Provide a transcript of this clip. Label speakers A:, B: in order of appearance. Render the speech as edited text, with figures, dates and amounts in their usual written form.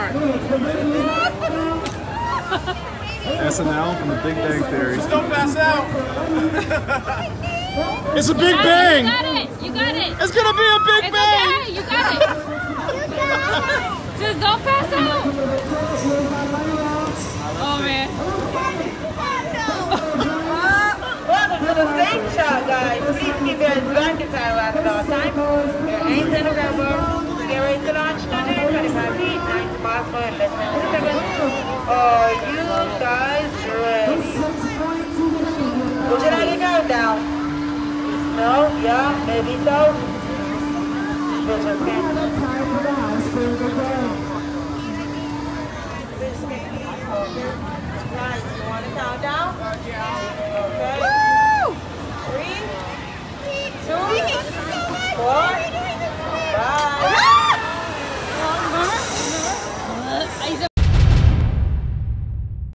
A: SNL from the Big Bang Theory.
B: Just don't pass out.
A: It's a Big Bang.
C: You got it. You got it.
A: It's gonna be a Big Bang.
C: Okay. You got it. Just don't pass out. Oh man.
D: Welcome to the stage shot, guys. Please keep your hands back at all times. Your hands in the rubber. Get ready to launch 225 feet, 90 miles per hour, less than 2 seconds. Are you guys ready? Would you like a countdown? No? Yeah? Maybe so? Guys, you want a countdown?